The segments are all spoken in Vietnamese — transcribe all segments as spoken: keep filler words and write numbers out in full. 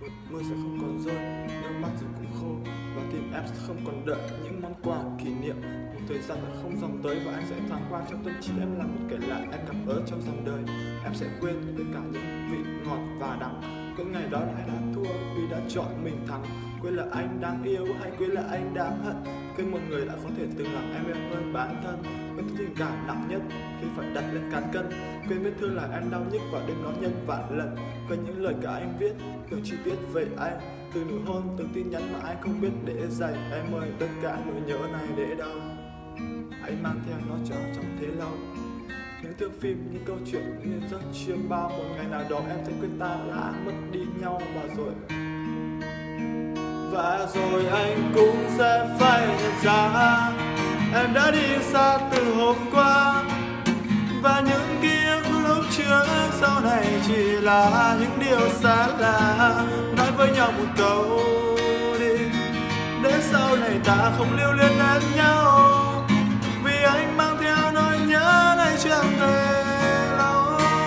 Mưa sẽ không còn rơi, nước mắt rồi cũng khô, và tim em sẽ không còn đợi những món quà kỷ niệm. Một thời gian đã không dòng tới và anh sẽ thoáng qua trong tâm trí em là một kẻ lạ em gặp ở trong dòng đời. Em sẽ quên tất cả những vị ngọt và đắng, quên ngày đó là anh đã thua vì đã chọn mình thắng, quên là anh đang yêu hay quên là anh đang hận, quên một người đã có thể từng làm em yêu hơn bản thân, quên tình cảm nặng nhất khi phải đặt lên cán cân, quên vết thương là em đau nhức và đêm đó nhân vạn lần, quên những lời cả anh viết từng chi tiết về anh, từ nụ hôn từng tin nhắn mà anh không biết để dành. Em ơi, tất cả nỗi nhớ này để đâu anh mang theo nó cho trong thế lâu, những thước phim, những câu chuyện, những giấc chiêm bao. Một ngày nào đó em sẽ quên ta đã mất đi nhau, và rồi và rồi anh cũng sẽ phải nhận ra em đã đi xa từ hôm qua, và những ký ức lúc trước sau này chỉ là những điều xa lạ. Nói với nhau một câu đi, để sau này ta không lưu luyến đến nhau, vì anh mang theo nỗi nhớ này chẳng thể lâu.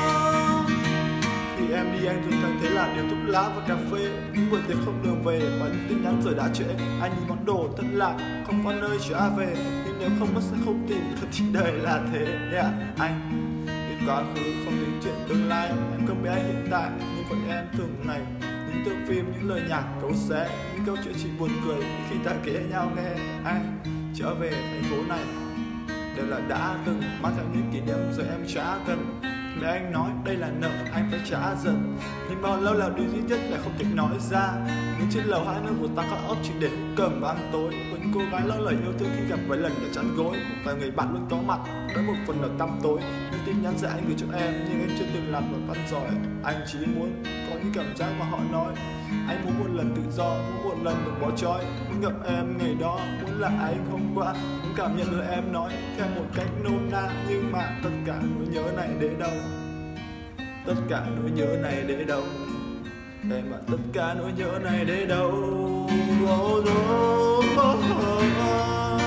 Thì em đi anh thường thấy thế là điều thuốc lá và cà phê, những buổi tiệc không đường về và những tin nhắn rồi đã trễ. Anh nhìn món đồ thất lạc không có nơi trả về, nhưng nếu không mất sẽ không tìm được thì đời là thế. Yeah, anh vì quá khứ không tính chuyện tương lai, em không biết anh hiện tại nhưng vẫn em thường ngày. Những thước phim, những lời nhạc cấu xé, những câu chuyện chỉ buồn cười khi ta kể nhau nghe. Anh trở về thành phố này đều là đã từng mang theo những kỷ niệm giờ em trả cần. Để anh nói đây là nợ anh phải trả dần, nhưng bao lâu là điều duy nhất lại không thể nói ra. Nhưng trên lầu hai nơi của ta có ốc chỉ để cầm và ăn tối, với những cô gái lỡ lời yêu thương khi gặp vài lần để chắn gối, và người bạn luôn có mặt với một phần ở tăm tối. Những tin nhắn sẽ anh gửi cho em nhưng em chưa từng làm một văn giỏi. Anh chỉ muốn có những cảm giác mà họ nói. Anh muốn một lần tự do, muốn một lần được bỏ trói, muốn gặp em ngày đó, muốn là anh hôm qua, muốn cảm nhận lời em nói theo một cách nôm na. Nhưng mà tất cả nỗi nhớ này để đâu, tất cả nỗi nhớ này để đâu, em mà tất cả nỗi nhớ này để đâu. Oh, oh, oh, oh.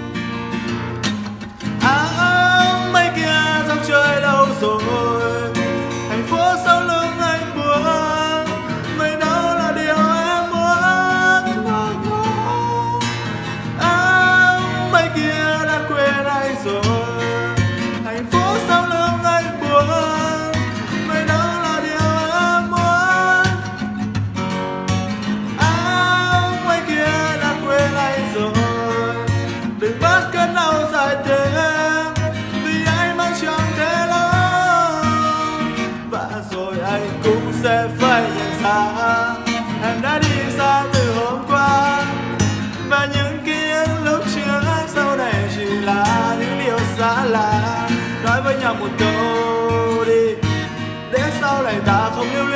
À, mây kia dòng trời đâu rồi, thành phố sau lưng anh buồn, nơi đâu là điều em muốn. À, mây kia đã quên anh rồi, thành phố sau lưng anh buồn, nơi đâu là điều em muốn. À, mây kia đã quên anh rồi, đừng bắt cơn đau dài thêm, vì anh mang chẳng thể lâu. Và rồi anh cũng sẽ phải nhận ra em đã đi xa từ hôm qua, và những ký ức lúc trước sau này chỉ là những điều xa lạ. Nói với nhau một câu đi, để sau này ta không lưu luyến